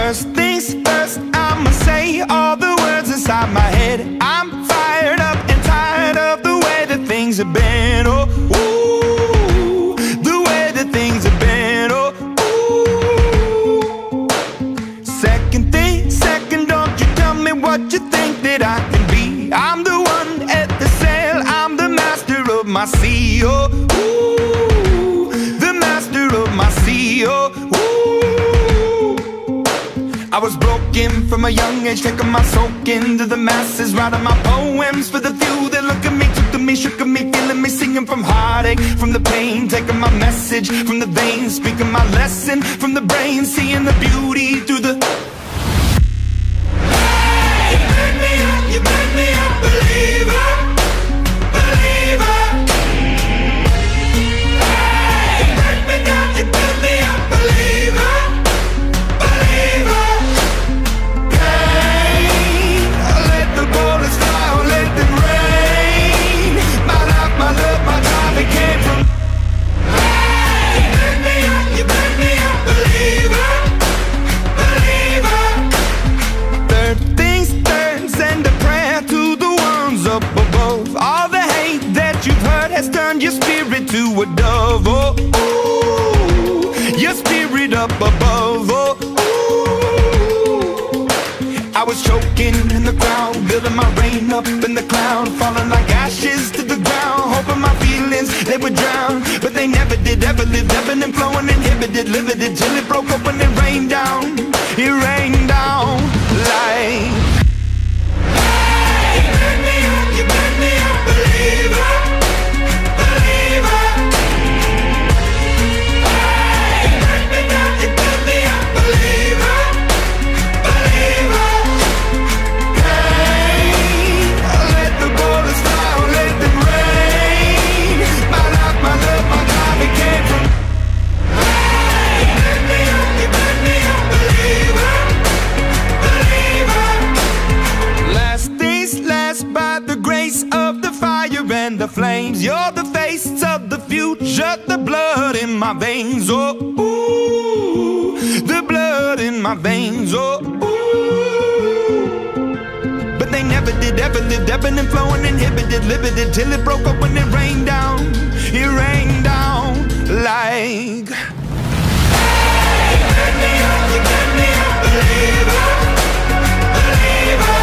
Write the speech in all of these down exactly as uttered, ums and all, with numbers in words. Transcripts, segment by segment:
First things first, I'ma say all the words inside my head. I'm fired up and tired of the way that things have been. Oh, ooh, the way that things have been. Oh, ooh. Second thing, second, don't you tell me what you think that I can be. I'm the one at the sail, I'm the master of my sea. Oh, ooh, the master of my sea. Oh, ooh. I was broken from a young age, taking my soak into the masses, writing my poems for the few that look at me, took to me, shook at me, feeling me, singing from heartache, from the pain, taking my message from the veins, speaking my lesson from the brain, seeing the beauty through the. Hey, you burn me up, you burn me up, believer, believer. Hey, you burn me down, you burn me up, believer, believer. Turn your spirit to a dove, oh, ooh, your spirit up above, oh, ooh. I was choking in the crowd, building my rain up in the cloud, falling like ashes to the ground, hoping my feelings, they would drown, but they never did, ever lived, ebbing and flowing, inhibited, limited, till it broke open and rained down, it rained down like. Hey, you burn me up, you burn me up, believer. The flames, you're the face of the future, the blood in my veins, oh, ooh, the blood in my veins, oh, ooh. But they never did, ever lived, ebbing and flowing, inhibited, limited, till it broke up when it rained down, it rained down like. Hey, you burn me up, you burn me up, believer, believer.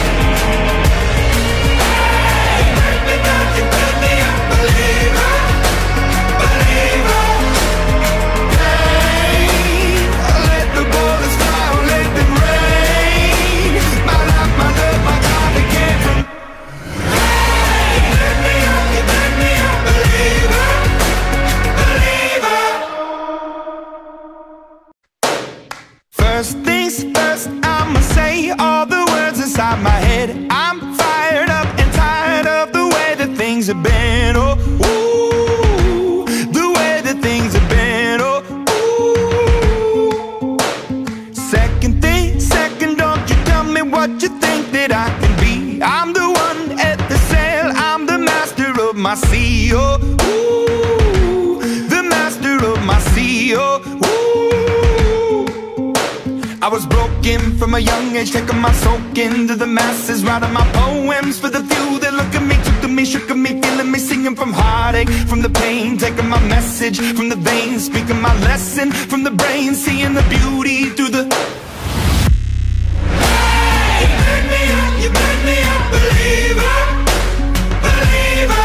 First things first, I'ma say all the words inside my head. I'm fired up and tired of the way that things have been. Oh, ooh, the way that things have been. Oh, ooh. Second thing, second, don't you tell me what you think that I can be. I'm the one at the sail, I'm the master of my sea. Oh, ooh, the master of my sea. Oh, ooh. I was broken from a young age, taking my soak into the masses, writing my poems for the few that look at me, took to me, shook at me, feeling me, singing from heartache, from the pain, taking my message from the veins, speaking my lesson from the brain, seeing the beauty through the. Hey, you burn me up, you burn me up, believer, believer.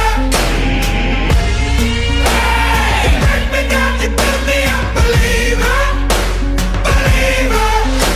Hey, you burn me down, you burn me up, believer, believer.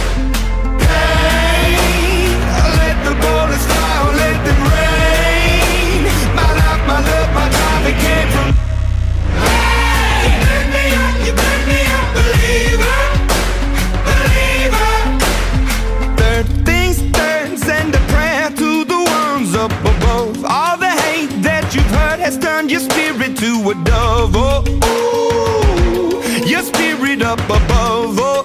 Your spirit to a dove, oh, ooh, your spirit up above, oh,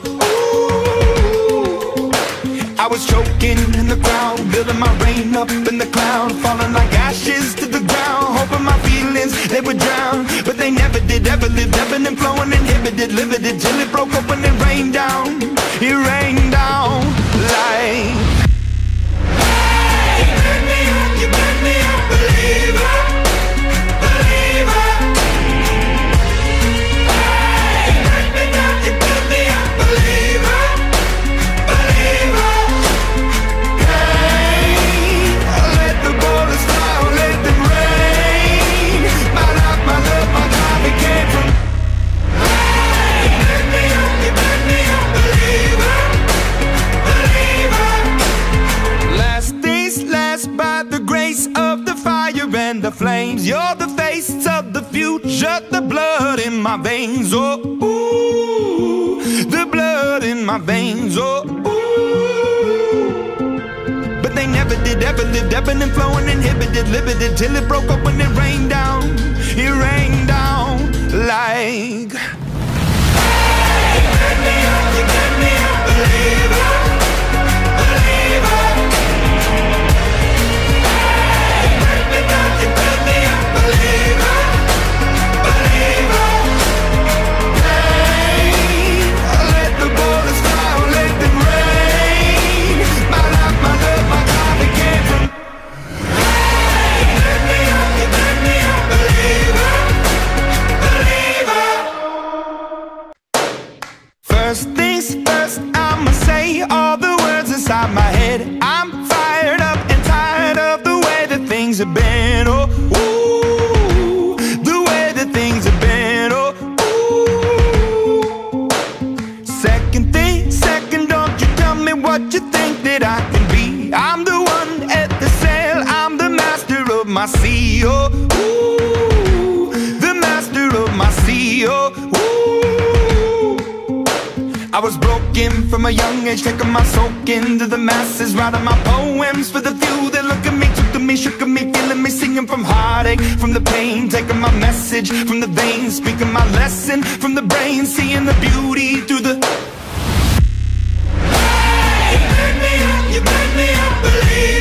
ooh. I was choking in the crowd, building my rain up in the cloud, falling like ashes to the ground, hoping my feelings, they would drown, but they never did, ever lived, ebbing and flowing, inhibited, limited, till it broke open and rained down, it rained down. names. You're the face of the future, the blood in my veins. Oh, ooh, the blood in my veins. Oh, ooh. But they never did, ever lived, ebbing and flowing, inhibited, limited, till it broke up when it rained down. It rained down like. Hey, you get me up, you get me up, believer, believer. Hey, you break me down, you build me up, believer, believer. Hey, let the bullets fly, let them rain. My life, my love, my God, it came from. Hey, you get me up, you get me up, believer, believer. First things first, I'ma say all the words inside my head. I'm fired up and tired of the way that things have been. Oh, ooh, the way that things have been. Oh, ooh. Second thing, second, don't you tell me what you think that I can be. I'm the one at the sail, I'm the master of my sea. Oh, ooh, the master of my sea. Oh, ooh. I was broken from a young age, taking my soak into the masses, writing my poems for the few that look at me, took to me, shook at me, feeling me, singing from heartache, from the pain, taking my message from the veins, speaking my lesson from the brain, seeing the beauty through the. Hey, you make me up, you make me up, believe.